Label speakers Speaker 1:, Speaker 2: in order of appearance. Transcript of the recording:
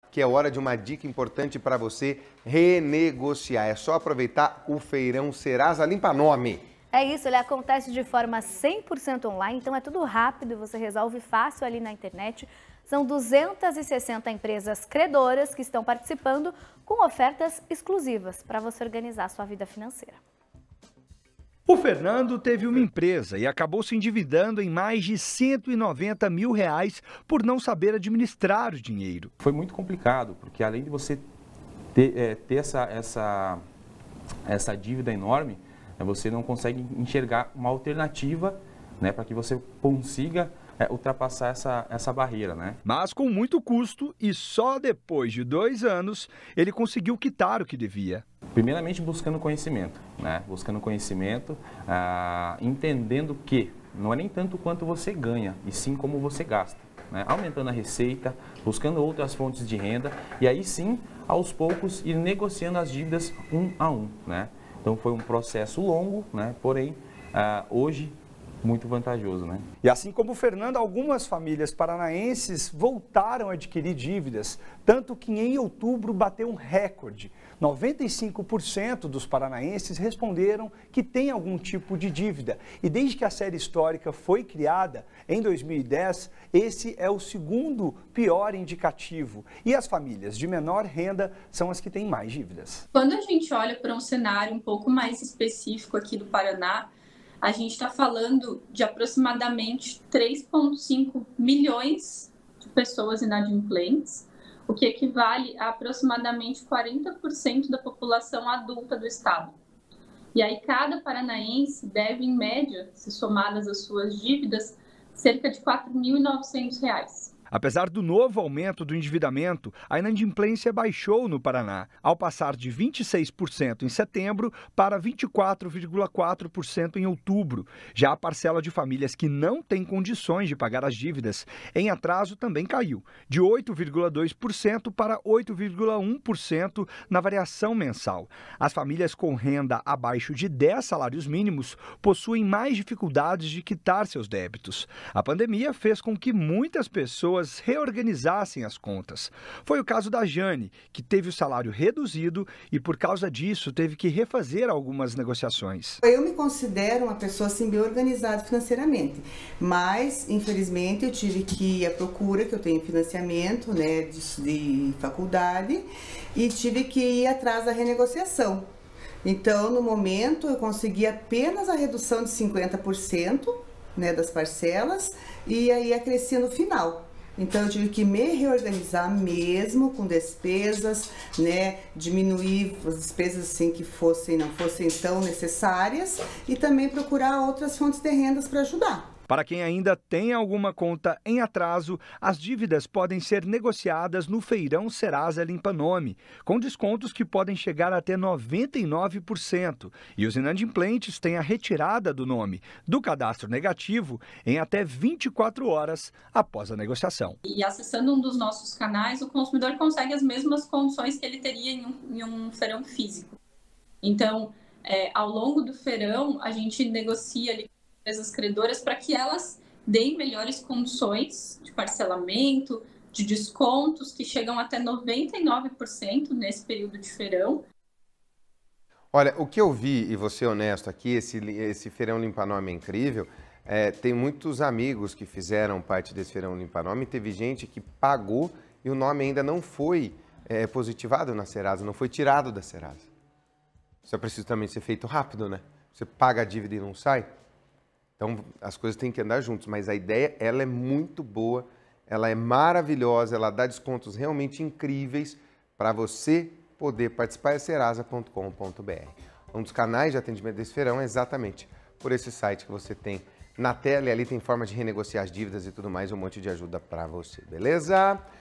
Speaker 1: que é hora de uma dica importante para você renegociar. É só aproveitar o Feirão Serasa Limpa Nome.
Speaker 2: É isso, ele acontece de forma 100% online, então é tudo rápido, você resolve fácil ali na internet. São 260 empresas credoras que estão participando com ofertas exclusivas para você organizar a sua vida financeira.
Speaker 3: O Fernando teve uma empresa e acabou se endividando em mais de R$190 mil por não saber administrar o dinheiro.
Speaker 4: Foi muito complicado, porque além de você ter essa dívida enorme, você não consegue enxergar uma alternativa, né, para que você consiga ultrapassar essa barreira, né?
Speaker 3: Mas com muito custo e só depois de 2 anos ele conseguiu quitar o que devia.
Speaker 4: Primeiramente buscando conhecimento, né? Buscando conhecimento, entendendo que não é nem tanto quanto você ganha, e sim como você gasta, né? Aumentando a receita, buscando outras fontes de renda e aí sim, aos poucos, ir negociando as dívidas um a um, né? Então foi um processo longo, né? Porém, hoje, muito vantajoso, né?
Speaker 3: E assim como o Fernando, algumas famílias paranaenses voltaram a adquirir dívidas, tanto que em outubro bateu um recorde. 95% dos paranaenses responderam que tem algum tipo de dívida. E desde que a série histórica foi criada, em 2010, esse é o segundo pior indicativo. E as famílias de menor renda são as que têm mais dívidas.
Speaker 5: Quando a gente olha para um cenário um pouco mais específico aqui do Paraná, a gente está falando de aproximadamente 3,5 milhões de pessoas inadimplentes, o que equivale a aproximadamente 40% da população adulta do estado. E aí cada paranaense deve, em média, se somadas as suas dívidas, cerca de R$ 4.900.
Speaker 3: Apesar do novo aumento do endividamento, a inadimplência baixou no Paraná, ao passar de 26% em setembro para 24,4% em outubro. Já a parcela de famílias que não têm condições de pagar as dívidas em atraso também caiu, de 8,2% para 8,1% na variação mensal. As famílias com renda abaixo de 10 salários mínimos possuem mais dificuldades de quitar seus débitos. A pandemia fez com que muitas pessoas reorganizassem as contas. Foi o caso da Jane, que teve o salário reduzido e, por causa disso, teve que refazer algumas negociações.
Speaker 6: Eu me considero uma pessoa assim, bem organizada financeiramente, mas, infelizmente, eu tive que ir à procura, que eu tenho financiamento, né, de faculdade, e tive que ir atrás da renegociação. Então, no momento, eu consegui apenas a redução de 50%, né, das parcelas, e aí acrescia no final. Então, eu tive que me reorganizar mesmo com despesas, né, diminuir as despesas assim que não fossem tão necessárias e também procurar outras fontes de rendas para ajudar.
Speaker 3: Para quem ainda tem alguma conta em atraso, as dívidas podem ser negociadas no Feirão Serasa Limpa Nome, com descontos que podem chegar até 99%. E os inadimplentes têm a retirada do nome do cadastro negativo em até 24 horas após a negociação.
Speaker 5: E acessando um dos nossos canais, o consumidor consegue as mesmas condições que ele teria em um feirão físico. Então, ao longo do feirão, a gente negocia ali empresas credoras para que elas deem melhores condições de parcelamento, de descontos que chegam até 99% nesse período de feirão.
Speaker 1: Olha, o que eu vi, e vou ser honesto aqui, esse Feirão Limpa Nome é incrível. Tem muitos amigos que fizeram parte desse Feirão Limpa Nome, teve gente que pagou e o nome ainda não foi positivado na Serasa, não foi tirado da Serasa. Isso é preciso também ser feito rápido, né? Você paga a dívida e não sai. Então, as coisas têm que andar juntos, mas a ideia, ela é muito boa, ela é maravilhosa, ela dá descontos realmente incríveis para você poder participar, é serasa.com.br. Um dos canais de atendimento desse feirão é exatamente por esse site que você tem na tela, e ali tem forma de renegociar as dívidas e tudo mais, um monte de ajuda para você, beleza?